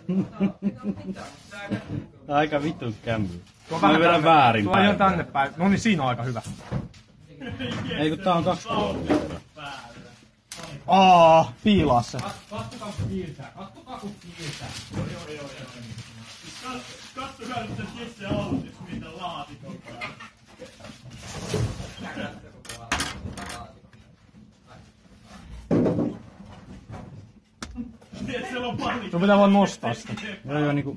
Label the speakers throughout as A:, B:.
A: Aika vittu kämmy.
B: Tuo vähän
A: vedän väärin
B: tuo ihan tänne päin. No niin, siinä on aika hyvä.
A: Ei kun tää on 2 €.
B: Piilaa se.
C: Kattokaa kun kiiltää. Joo. Kattokaa nyt se Jesse Aaltis, mitä laatikon päällä.
B: Sun pitää vaan nostaa sitä.
A: Joo niinku...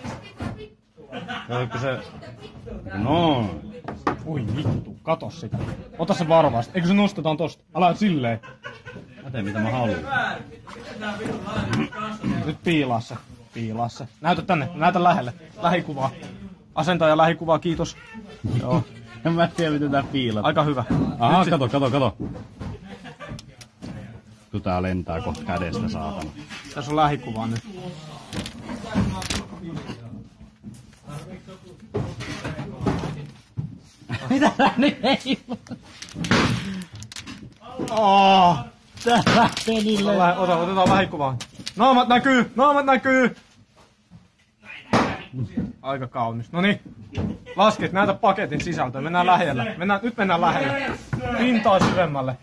A: Kun se... No.
B: Ui vittu, kato sitä. Ota se varovasti. Eikö se nostetaan tosta? Älä silleen.
A: Mä teen mitä mä haluan.
B: Nyt piilaa se. Piilaa se. Näytä tänne. Näytä lähelle. Lähikuvaa. Asentaja lähikuvaa, kiitos. Joo.
A: En mä tiedä miten tää piilataan.
B: Aika hyvä.
A: Aha, kato. Kun tää lentää kohta kädestä, saatana.
B: Tässä on lähikuvaa nyt.
A: Mitä tää nyt ei Tää lähtee niille.
B: Otetaan lähikuvaa. Naamat näkyy! Aika kaunis. Noniin. Laskit, näytä paketin sisältöä. Mennään lähellä. Nyt mennään lähelle. Pintaa syvemmälle.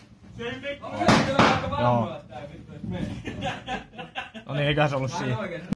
B: Joo. No niin, eiköhän se ollut siinä.